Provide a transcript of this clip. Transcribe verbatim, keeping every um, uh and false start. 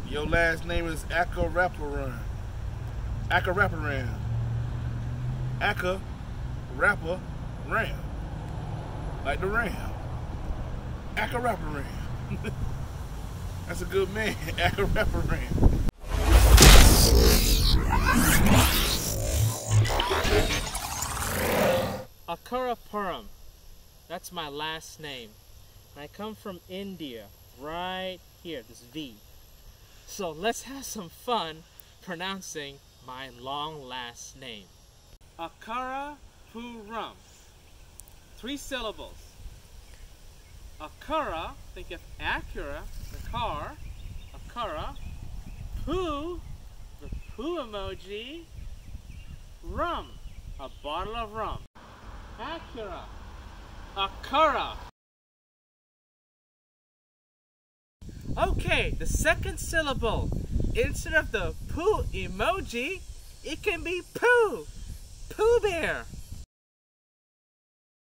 Your last name is Acura. Acura. Acura rapper Ram. Like the Ram. Acura Ram. That's a good man. Acura Ram. Acura Puram. That's my last name. I come from India, right here, this V. So let's have some fun pronouncing my long last name. Acura Puram. Three syllables. Acura, think of Acura, the car. Acura. Poo, the poo emoji. Rum, a bottle of rum. Acura. Acura. Okay, the second syllable. Instead of the poo emoji, it can be poo. Pooh Bear.